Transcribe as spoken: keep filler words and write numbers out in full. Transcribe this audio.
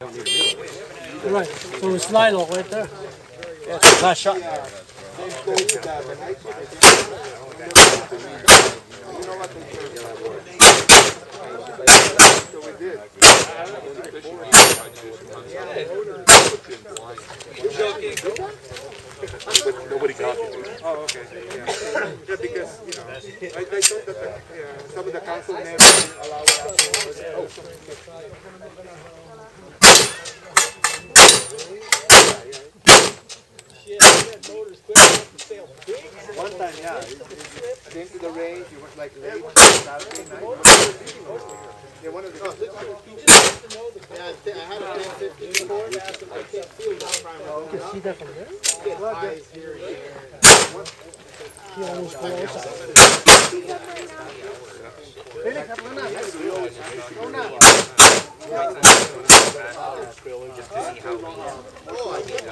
Right, so it's slide lock right there. Yeah, it's a nice shot. Nobody copied it. Oh, okay. Yeah, yeah because, you know, I, I thought that the, yeah, some of the council members allow us to... Oh. One time, yeah, I came to the range, he was like late Saturday night. Yeah, one of the... Yeah, I had a ten fifteen before. I can't feel that prime. You can see that from there? Get eyes here and there. He almost close. Just to see how we